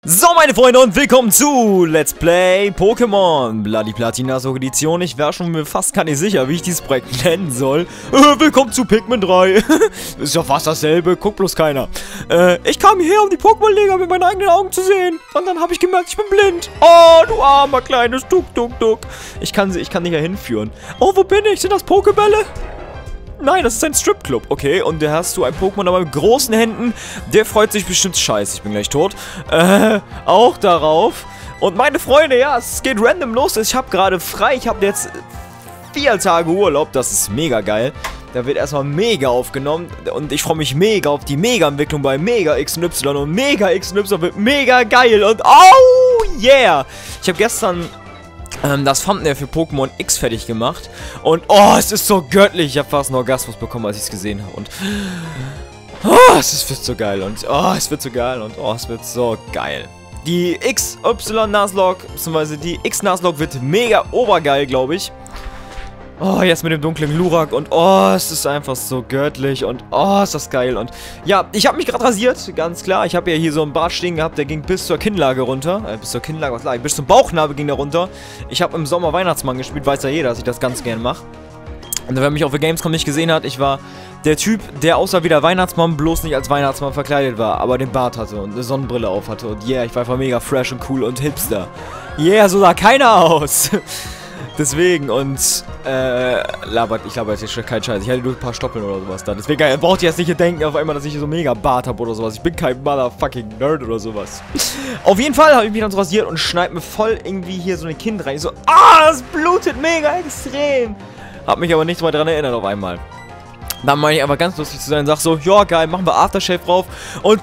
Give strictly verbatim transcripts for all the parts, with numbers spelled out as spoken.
So, meine Freunde, und willkommen zu Let's Play Pokémon Bloody Platinas Edition. Ich wäre schon mir fast gar nicht sicher, wie ich dieses Projekt nennen soll. Äh, willkommen zu Pikmin drei. Ist ja fast dasselbe, guckt bloß keiner. Äh, ich kam hierher, um die Pokémon-Liga mit meinen eigenen Augen zu sehen. Und dann habe ich gemerkt, ich bin blind. Oh, du armer kleines Duck, Duck, Duck. Ich kann sie, ich kann dich ja hinführen. Oh, wo bin ich? Sind das Pokébälle? Nein, das ist ein Stripclub. Okay, und da hast du ein Pokémon aber mit großen Händen. Der freut sich bestimmt. Scheiße, ich bin gleich tot. Äh, auch darauf. Und meine Freunde, ja, es geht random los. Ich habe gerade frei. Ich habe jetzt vier Tage Urlaub. Das ist mega geil. Da wird erstmal mega aufgenommen. Und ich freue mich mega auf die Mega-Entwicklung bei Mega X und Y. Und Mega X und Y wird mega geil. Und oh yeah! Ich habe gestern Ähm, das Thumbnail für Pokémon X fertig gemacht. Und oh, es ist so göttlich. Ich habe fast einen Orgasmus bekommen, als ich es gesehen habe. Und oh, es wird so geil. Und oh, es wird so geil. Und oh, es wird so geil. Die X Y-Nuzlocke, beziehungsweise die X-Nuzlocke wird mega obergeil, glaube ich. Oh, jetzt mit dem dunklen Glurak und oh, es ist einfach so göttlich und oh, ist das geil. Und ja, ich habe mich gerade rasiert, ganz klar. Ich habe ja hier so einen Bart stehen gehabt, der ging bis zur Kinnlage runter. Äh, bis zur Kinnlage, was lag ich? Bis zum Bauchnabel ging der runter. Ich habe im Sommer Weihnachtsmann gespielt, weiß ja jeder, dass ich das ganz gern mache. Und wer mich auf der Gamescom nicht gesehen hat, ich war der Typ, der außer wie der Weihnachtsmann bloß nicht als Weihnachtsmann verkleidet war, aber den Bart hatte und eine Sonnenbrille auf hatte. Und yeah, ich war einfach mega fresh und cool und hipster. Yeah, so sah keiner aus. Deswegen, und, äh, labert, ich labert jetzt schon keinen Scheiß. Ich hatte nur ein paar Stoppeln oder sowas da. Deswegen äh, braucht ihr jetzt nicht hier denken auf einmal, dass ich hier so mega Bart habe oder sowas. Ich bin kein motherfucking Nerd oder sowas. Auf jeden Fall habe ich mich dann so rasiert und schneid mir voll irgendwie hier so ein Kind rein. Ich so, ah, das blutet mega extrem. Hab mich aber nicht mal dran erinnert auf einmal. Dann meine ich einfach ganz lustig zu sein und sag so, ja geil, machen wir Aftershave drauf. Und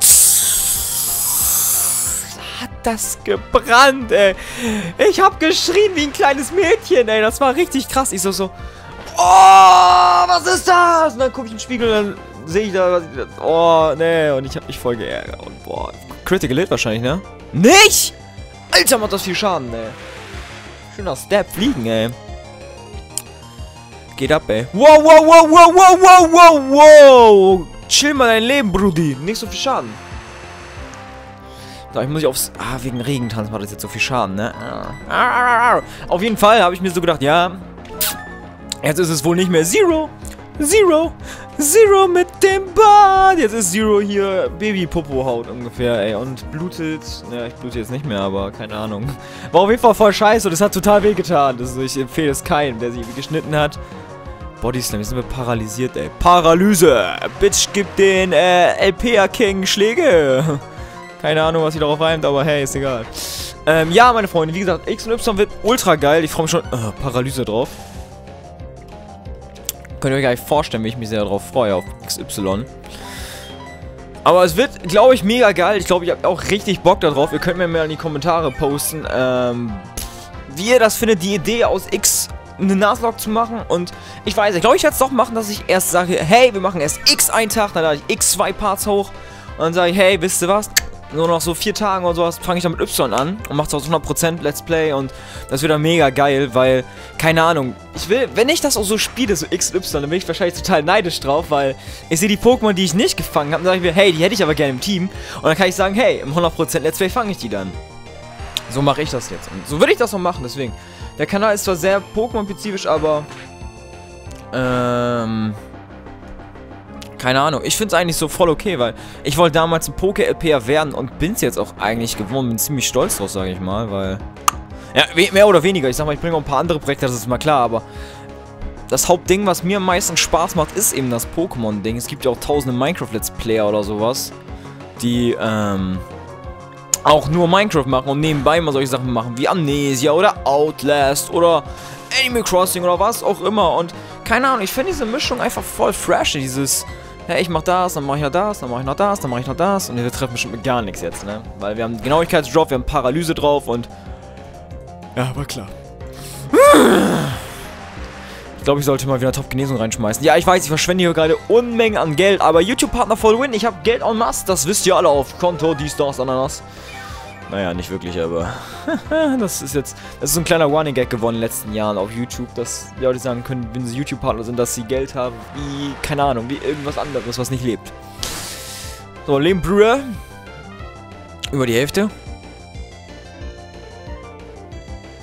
hat das gebrannt, ey. Ich hab geschrien wie ein kleines Mädchen, ey. Das war richtig krass. Ich so so, oh, was ist das? Und dann gucke ich im Spiegel und dann sehe ich da, was ich, oh, nee. Und ich hab mich voll geärgert. Und boah, Critical Hit wahrscheinlich, ne? Nicht! Alter, macht das viel Schaden, ey. Schöner Stab fliegen, ey. Geht ab, ey. Wow, wow, wow, wow, wow, wow, wow, wow. Chill mal dein Leben, Brudi. Nicht so viel Schaden. So, ich muss mich aufs... Ah, wegen Regentanz macht das jetzt so viel Schaden, ne? Auf jeden Fall habe ich mir so gedacht, ja... Jetzt ist es wohl nicht mehr Zero. Zero. Zero mit dem Bart. Jetzt ist Zero hier Baby-Popo-Haut ungefähr, ey. Und blutet... Ja, ich blute jetzt nicht mehr, aber keine Ahnung. War auf jeden Fall voll scheiße und es hat total wehgetan. Also ich empfehle es keinem, der sich geschnitten hat. Bodyslam, jetzt sind wir paralysiert, ey. Paralyse. Bitch, gib den äh, L P A-King Schläge. Keine Ahnung, was sie darauf reimt, aber hey, ist egal. Ähm, ja, meine Freunde, wie gesagt, X und Y wird ultra geil. Ich freue mich schon... Uh, Paralyse drauf. Könnt ihr euch gar nicht vorstellen, wie ich mich sehr darauf freue, auf X Y. Aber es wird, glaube ich, mega geil. Ich glaube, ich habe auch richtig Bock darauf. Ihr könnt mir mal in die Kommentare posten, ähm, wie ihr das findet, die Idee aus X eine Nuzlocke zu machen. Und ich weiß, ich glaube, ich werde es doch machen, dass ich erst sage, hey, wir machen erst X einen Tag, dann lade ich X zwei Parts hoch. Und dann sage ich, hey, wisst ihr was? Nur noch so vier Tagen oder sowas fange ich dann mit Y an und mache es aus hundert Prozent Let's Play und das wird dann mega geil, weil, keine Ahnung, ich will, wenn ich das auch so spiele, so X Y, dann bin ich wahrscheinlich total neidisch drauf, weil ich sehe die Pokémon, die ich nicht gefangen habe, dann sage ich mir, hey, die hätte ich aber gerne im Team und dann kann ich sagen, hey, im hundert Prozent Let's Play fange ich die dann. So mache ich das jetzt und so würde ich das noch machen, deswegen. Der Kanal ist zwar sehr Pokémon-spezifisch, aber, ähm... keine Ahnung, ich finde es eigentlich so voll okay, weil ich wollte damals ein Poké-L P R werden und bin es jetzt auch eigentlich geworden. Bin ziemlich stolz drauf, sage ich mal, weil... Ja, mehr oder weniger. Ich sag mal, ich bringe auch ein paar andere Projekte, das ist mal klar, aber... Das Hauptding, was mir am meisten Spaß macht, ist eben das Pokémon-Ding. Es gibt ja auch tausende Minecraft-Let's Player oder sowas, die, ähm... auch nur Minecraft machen und nebenbei mal solche Sachen machen, wie Amnesia oder Outlast oder Animal Crossing oder was auch immer. Und keine Ahnung, ich finde diese Mischung einfach voll fresh, dieses... Hey, ich mach das, dann mach ich noch das, dann mach ich noch das, dann mach ich noch das. Und wir treffen bestimmt mit gar nichts jetzt, ne? Weil wir haben Genauigkeitsdrop, wir haben Paralyse drauf und... Ja, aber klar. Ich glaube, ich sollte mal wieder Top-Genesung reinschmeißen. Ja, ich weiß, ich verschwende hier gerade Unmengen an Geld, aber YouTube-Partner voll win. Ich habe Geld en masse, das wisst ihr alle auf Konto, dies, das, Ananas. Naja, nicht wirklich, aber das ist jetzt, das ist so ein kleiner Running Gag geworden in den letzten Jahren auf YouTube, dass die Leute sagen können, wenn sie YouTube-Partner sind, dass sie Geld haben, wie, keine Ahnung, wie irgendwas anderes, was nicht lebt. So, Leben Brühe. Über die Hälfte.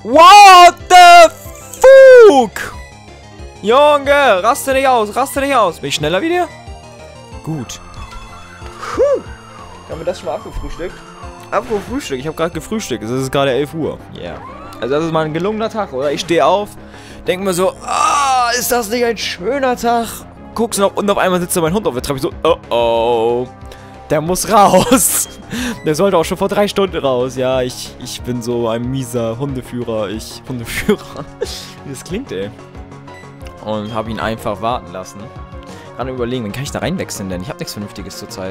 What the fuck? Junge, raste nicht aus, raste nicht aus. Bin ich schneller wie dir? Gut. Puh. Haben wir das schon mal abgefrühstückt? Apropos Frühstück, ich habe gerade gefrühstückt. Es ist gerade elf Uhr. Ja. Yeah. Also das ist mal ein gelungener Tag, oder? Ich stehe auf, denke mir so, ah, ist das nicht ein schöner Tag? Guckst noch und auf einmal sitzt da mein Hund auf der Treppe. Ich so, oh oh. Der muss raus. Der sollte auch schon vor drei Stunden raus. Ja, ich, ich bin so ein mieser Hundeführer. Ich, Hundeführer. Wie das klingt, ey. Und habe ihn einfach warten lassen. Kann überlegen, wen kann ich da reinwechseln denn? Ich habe nichts Vernünftiges zurzeit.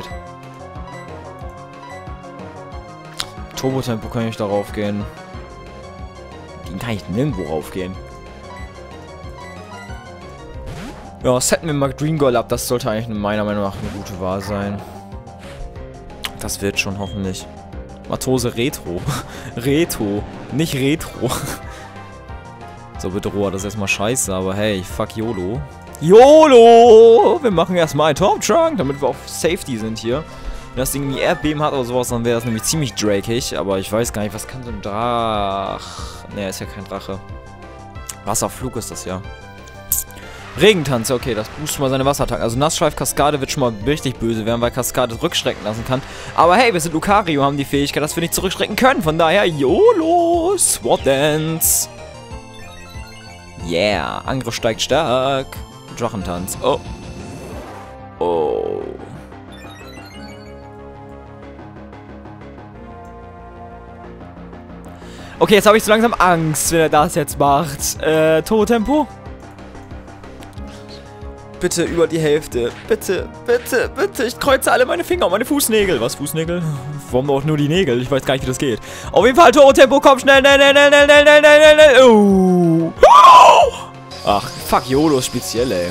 Turbo-Tempo kann ich darauf gehen. Den kann ich nirgendwo raufgehen. Ja, setzen wir mal Green Girl ab. Das sollte eigentlich meiner Meinung nach eine gute Wahl sein. Das wird schon hoffentlich. Matose Retro. Retro. Nicht Retro. So, bitte Rohr, das ist erstmal scheiße, aber hey, fuck YOLO. YOLO! Wir machen erstmal einen Top-Trunk, damit wir auf Safety sind hier. Wenn das Ding irgendwie Erdbeben hat oder sowas, dann wäre das nämlich ziemlich drakig. Aber ich weiß gar nicht, was kann so ein Drach... Ne, ist ja kein Drache. Wasserflug ist das ja. Regentanz, okay, das boostet mal seine Wassertank. Also Nassschweif-Kaskade wird schon mal richtig böse werden, weil Kaskade zurückschrecken lassen kann. Aber hey, wir sind Lucario, haben die Fähigkeit, dass wir nicht zurückschrecken können. Von daher, YOLO! Sword Dance! Yeah, Angriff steigt stark. Drachentanz. Oh. Oh. Okay, jetzt habe ich so langsam Angst, wenn er das jetzt macht. Äh, Turbo-Tempo? Bitte über die Hälfte. Bitte, bitte, bitte. Ich kreuze alle meine Finger und meine Fußnägel. Was, Fußnägel? Warum auch nur die Nägel? Ich weiß gar nicht, wie das geht. Auf jeden Fall, Turbo-Tempo, komm, schnell, schnell, schnell, schnell, schnell, schnell, schnell, schnell. Oh. Ach, fuck, YOLO ist speziell, ey.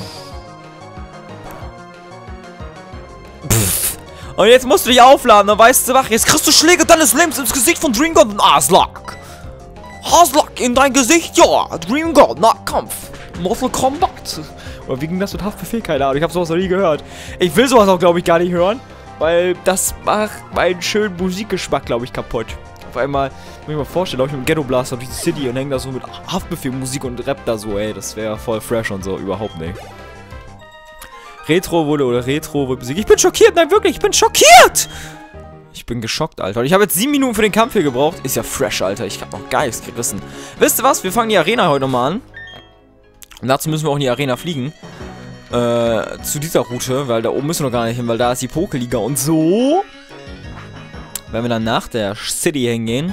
Pff. Und jetzt musst du dich aufladen, dann weißt du, wach, jetzt kriegst du Schläge deines Lebens ins Gesicht von Dream God und Aslak. Aslak in dein Gesicht, ja. Dream God, Nahkampf. Mortal Kombat. Oder wie ging das mit Haftbefehl? Keine Ahnung, ich habe sowas noch nie gehört. Ich will sowas auch, glaube ich, gar nicht hören. Weil das macht meinen schönen Musikgeschmack, glaube ich, kaputt. Auf einmal, muss ich mir vorstellen, glaube ich, mit dem Ghetto Blaster durch die City und hängt da so mit Haftbefehl-Musik und Rap da so, ey. Das wäre voll fresh und so, überhaupt nicht. Retro wurde oder Retro wurde besiegt. Ich bin schockiert, nein, wirklich, ich bin schockiert! Ich bin geschockt, Alter. Und ich habe jetzt sieben Minuten für den Kampf hier gebraucht. Ist ja fresh, Alter. Ich habe noch gar nichts gerissen. Wisst ihr was? Wir fangen die Arena heute nochmal an. Und dazu müssen wir auch in die Arena fliegen. Äh, zu dieser Route, weil da oben müssen wir noch gar nicht hin, weil da ist die Pokeliga und so. Wenn wir dann nach der City hingehen.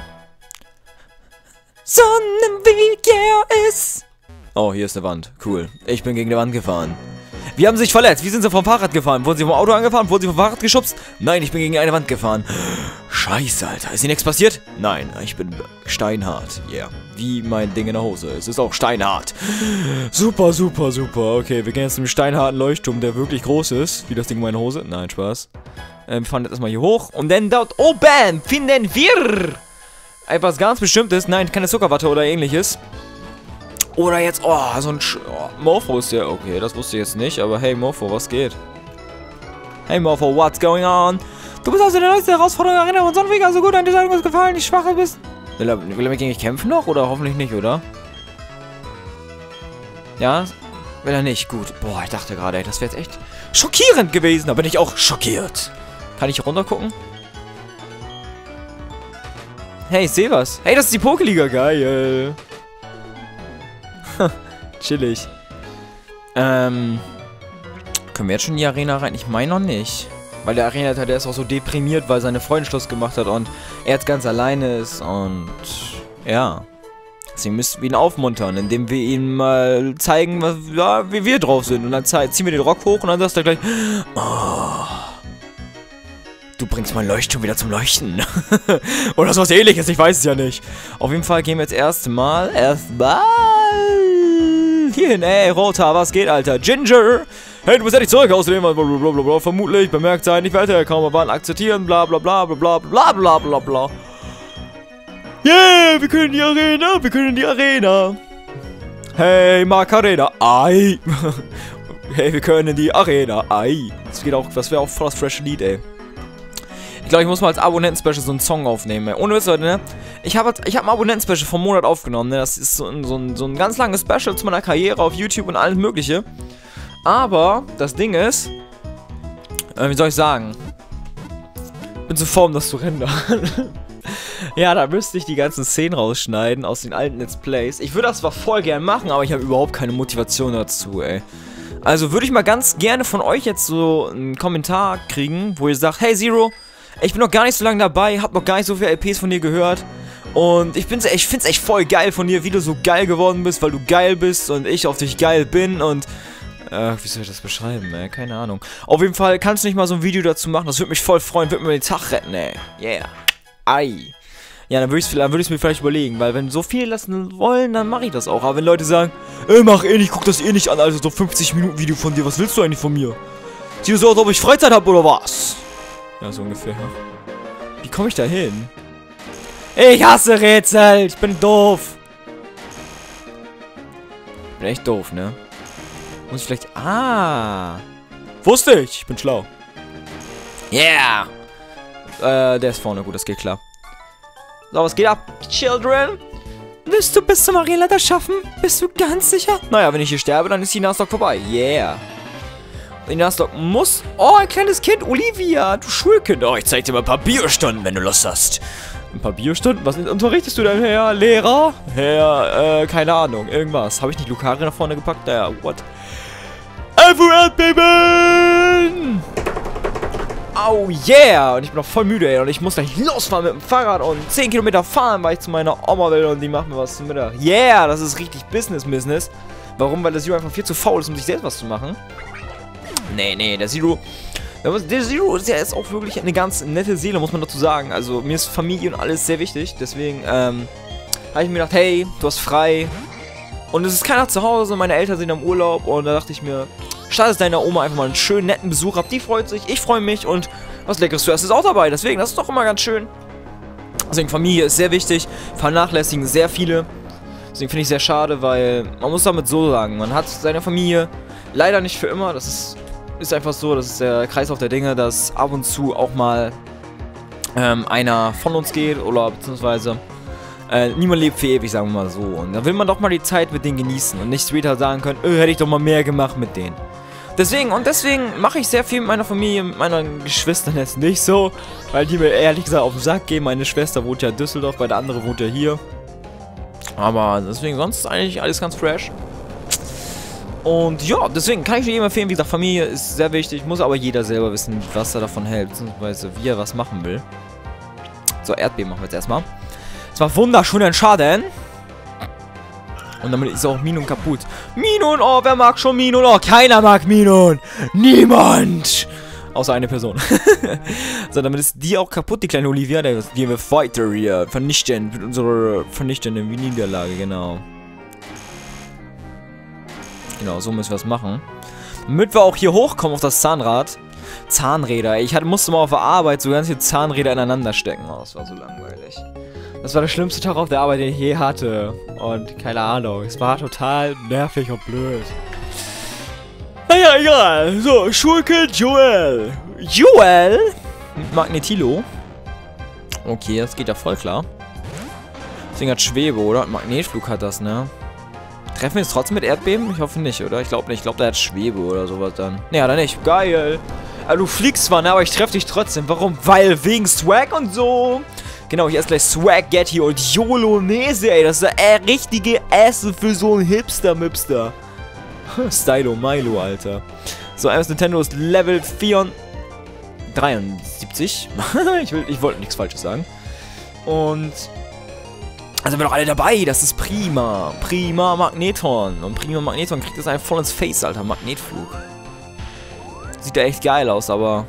Sonnenweg, yeah, ist. Oh, hier ist eine Wand. Cool. Ich bin gegen die Wand gefahren. Wie haben sie sich verletzt? Wie sind sie vom Fahrrad gefahren? Wurden sie vom Auto angefahren? Wurden sie vom Fahrrad geschubst? Nein, ich bin gegen eine Wand gefahren. Scheiße, Alter. Ist ihnen nichts passiert? Nein, ich bin steinhart. Yeah. Wie mein Ding in der Hose. Es ist auch steinhart. Super, super, super. Okay, wir gehen jetzt zum steinharten Leuchtturm, der wirklich groß ist. Wie das Ding in meiner Hose. Nein, Spaß. Ähm, fahren jetzt erstmal hier hoch. Und dann dort oben finden wir etwas ganz Bestimmtes. Nein, keine Zuckerwatte oder ähnliches. Oder jetzt, oh, so ein Sch oh, Morpho ist ja, okay, das wusste ich jetzt nicht, aber hey Morpho, was geht? Hey Morpho, what's going on? Du bist also der neueste Herausforderung, Arena und Sonnenweg, also gut, an dir ist gefallen, die Schwache bist. Will er, will er mit gegen mich kämpfen noch, oder hoffentlich nicht, oder? Ja, will er nicht, gut. Boah, ich dachte gerade, ey, das wäre jetzt echt schockierend gewesen, da bin ich auch schockiert. Kann ich hier runter gucken? Hey, ich sehe was. Hey, das ist die Pokeliga, geil. Chillig. Ähm. Können wir jetzt schon in die Arena rein? Ich meine noch nicht. Weil der Arena-Teil, der ist auch so deprimiert, weil seine Freundin Schluss gemacht hat und er jetzt ganz alleine ist und ja. Deswegen müssen wir ihn aufmuntern, indem wir ihm mal zeigen, was, ja, wie wir drauf sind. Und dann ziehen wir den Rock hoch und dann sagt er gleich, oh, du bringst meinen Leuchtturm wieder zum Leuchten. Oder sowas ähnliches, ich weiß es ja nicht. Auf jeden Fall gehen wir jetzt erstmal, erstmal hierhin. Ey, Roter, was geht, Alter? Ginger! Hey, du bist endlich zurück, außerdem, blablabla, vermutlich bemerkt sein, nicht weiter, kaum erwarten, akzeptieren, bla bla bla bla bla bla bla bla. Yeah, wir können in die Arena, wir können in die Arena. Hey, Macarena, ei. Hey, wir können in die Arena, ei. Das geht auch, das wäre auch voll das frische Lied, ey. Ich glaube, ich muss mal als Abonnenten-Special so einen Song aufnehmen, ey. Ohne Witz, Leute, ne? Ich habe ich hab ein Abonnenten-Special vom Monat aufgenommen, ne? Das ist so ein, so, ein, so ein ganz langes Special zu meiner Karriere auf YouTube und alles mögliche. Aber, das Ding ist, äh, wie soll ich sagen? Bin zu faul, um das zu rendern. Ja, da müsste ich die ganzen Szenen rausschneiden aus den alten Let's Plays. Ich würde das zwar voll gern machen, aber ich habe überhaupt keine Motivation dazu, ey. Also würde ich mal ganz gerne von euch jetzt so einen Kommentar kriegen, wo ihr sagt, hey Zero, ich bin noch gar nicht so lange dabei, hab noch gar nicht so viele L Ps von dir gehört. Und ich, bin's, ich find's echt voll geil von dir, wie du so geil geworden bist, weil du geil bist und ich auf dich geil bin und... Äh, wie soll ich das beschreiben, ey? Keine Ahnung. Auf jeden Fall kannst du nicht mal so ein Video dazu machen, das würde mich voll freuen, würde mir den Tag retten, ey. Yeah. Ei. Ja, dann würde ich es würd mir vielleicht überlegen, weil wenn so viele lassen wollen, dann mache ich das auch. Aber wenn Leute sagen, ey, mach eh nicht, guck das eh nicht an, also so fünfzig Minuten Video von dir, was willst du eigentlich von mir? Sieht so aus, ob ich Freizeit habe oder was? Ja, so ungefähr. Wie komme ich da hin? Ich hasse Rätsel, ich bin doof. Bin echt doof, ne? Muss ich vielleicht... Ah! Wusste ich, ich bin schlau. Yeah! Äh, der ist vorne, gut, das geht klar. So, was geht ab, Children? Willst du bis zum Arenaleiter schaffen? Bist du ganz sicher? Naja, wenn ich hier sterbe, dann ist die Nuzlocke vorbei. Yeah. Die Nuzlocke muss... Oh, ein kleines Kind, Olivia, du Schulkind. Oh, ich zeig dir mal ein paar Biostunden, wenn du Lust hast. Ein paar Biostunden? Was unterrichtest du denn, Herr Lehrer? Herr, äh, keine Ahnung, irgendwas. Habe ich nicht Lucario nach vorne gepackt? Naja, what? Einfach Erdbeben! Oh yeah! Und ich bin noch voll müde, ey. Und ich muss gleich losfahren mit dem Fahrrad und zehn Kilometer fahren, weil ich zu meiner Oma will und die macht mir was zum Mittag. Yeah! Das ist richtig Business-Business. Warum? Weil der Zero einfach viel zu faul ist, um sich selbst was zu machen. Nee, nee, der Zero... Der Zero ist ja jetzt auch wirklich eine ganz nette Seele, muss man dazu sagen. Also, mir ist Familie und alles sehr wichtig. Deswegen, ähm... habe ich mir gedacht, hey, du hast frei. Und es ist keiner zu Hause, meine Eltern sind am Urlaub. Und da dachte ich mir... Schade, dass deine Oma einfach mal einen schönen, netten Besuch habt. Die freut sich, ich freue mich und was Leckeres zu essen ist auch dabei. Deswegen, das ist doch immer ganz schön. Deswegen, Familie ist sehr wichtig. Vernachlässigen sehr viele. Deswegen finde ich sehr schade, weil man muss damit so sagen, man hat seine Familie leider nicht für immer. Das ist, ist einfach so, das ist der Kreislauf der Dinge, dass ab und zu auch mal ähm, einer von uns geht oder beziehungsweise... Äh, niemand lebt für ewig, sagen wir mal so. Und da will man doch mal die Zeit mit denen genießen und nicht später sagen können, öh, hätte ich doch mal mehr gemacht mit denen. Deswegen, und deswegen mache ich sehr viel mit meiner Familie, mit meinen Geschwistern jetzt nicht so, weil die mir ehrlich gesagt auf den Sack gehen. Meine Schwester wohnt ja in Düsseldorf, bei der andere wohnt ja hier. Aber deswegen, sonst ist eigentlich alles ganz fresh. Und ja, deswegen kann ich jedem empfehlen, wie gesagt, Familie ist sehr wichtig, muss aber jeder selber wissen, was er davon hält, beziehungsweise wie er was machen will. So, Erdbeben machen wir jetzt erstmal. Es war wunderschönen Schaden. Und damit ist auch Minon kaputt. Minon, oh, wer mag schon Minon? Oh, keiner mag Minon. Niemand. Außer eine Person. So, damit ist die auch kaputt, die kleine Olivia. Die wir weiter hier vernichten. Mit unserer vernichtenden Niederlage, genau. Genau, so müssen wir es machen. Damit wir auch hier hochkommen auf das Zahnrad. Zahnräder. Ich hatte, musste mal auf der Arbeit so ganz viele Zahnräder ineinander stecken. Oh, das war so langweilig. Das war der schlimmste Tag auf der Arbeit, den ich je hatte. Und keine Ahnung, es war total nervig und blöd. Naja, egal. So, Schulkind Joel. Joel? Magnetilo. Okay, das geht ja voll klar. Das Ding hat Schwebe, oder? Magnetflug hat das, ne? Treffen wir es trotzdem mit Erdbeben? Ich hoffe nicht, oder? Ich glaube nicht. Ich glaube, der hat Schwebe oder sowas dann. Ne, hat er nicht. Geil. Also, du fliegst zwar, ne, aber ich treffe dich trotzdem. Warum? Weil wegen Swag und so. Genau, hier ist gleich Swaggetti und Yolonese, ey. Das ist der richtige Essen für so einen Hipster-Mipster. Stylo Milo, Alter. So, M S Nintendo ist Level dreiundsiebzig. ich will, ich wollte nichts Falsches sagen. Und... Also sind wir doch alle dabei. Das ist prima. Prima Magneton. Und Prima Magneton kriegt das einfach voll ins Face, Alter. Magnetflug. Sieht ja echt geil aus, aber...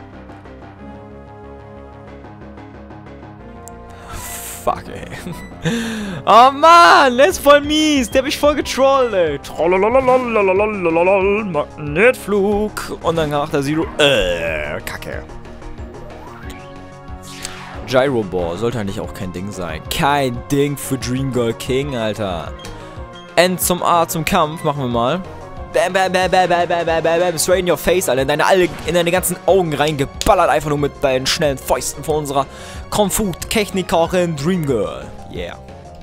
Fuck, ey. Oh Mann, der ist voll mies. Der hat mich voll getrollt, ey. Magnetflug. Und dann macht der Zero. Äh, Kacke. Gyro Ball sollte eigentlich auch kein Ding sein. Kein Ding für Dream Girl King, Alter. End zum A zum Kampf machen wir mal. Bam, bam, bam, bam, bam, bam, bam, bam, bam, straight in your face, Alter. In deine, alle, in deine ganzen Augen reingeballert. Einfach nur mit deinen schnellen Fäusten von unserer Kung-Fu-Technikerin Dreamgirl. Yeah.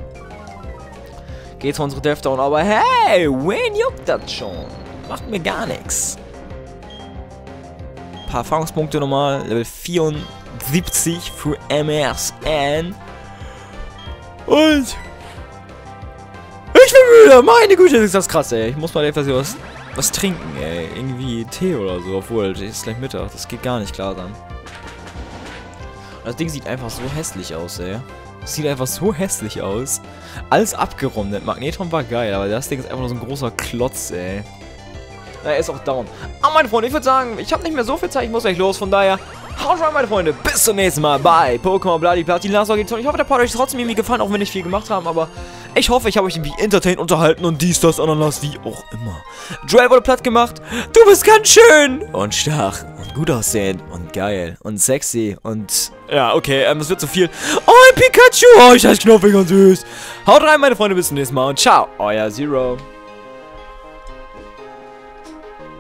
Geht zu unserer Death Down, aber hey, wen juckt das schon? Macht mir gar nichts. Ein paar Erfahrungspunkte nochmal. Level vierundsiebzig für M S N. Und ich bin müde. Meine Güte, ist das krass, ey. Ich muss mal etwas was, was trinken, ey. Irgendwie Tee oder so. Obwohl, es ist gleich Mittag. Das geht gar nicht klar dann. Das Ding sieht einfach so hässlich aus, ey. Das sieht einfach so hässlich aus. Alles abgerundet. Magnetron war geil, aber das Ding ist einfach nur so ein großer Klotz, ey. Na, er ist auch down. Aber meine Freunde, ich würde sagen, ich habe nicht mehr so viel Zeit. Ich muss gleich los. Von daher, haut rein, meine Freunde. Bis zum nächsten Mal bei Pokémon Bloody Platinum. Ich hoffe, der Part hat euch trotzdem irgendwie gefallen, auch wenn wir nicht viel gemacht haben. Aber ich hoffe, ich habe euch irgendwie entertained, unterhalten und dies, das, Ananas, wie auch immer. Joel wurde platt gemacht. Du bist ganz schön. Und stark. Und gut aussehend. Und geil. Und sexy. Und ja, okay, ähm, das wird zu viel. Oh, ein Pikachu. Oh, ich heiße Knuffig und süß. Haut rein, meine Freunde. Bis zum nächsten Mal. Und ciao. Euer Zero.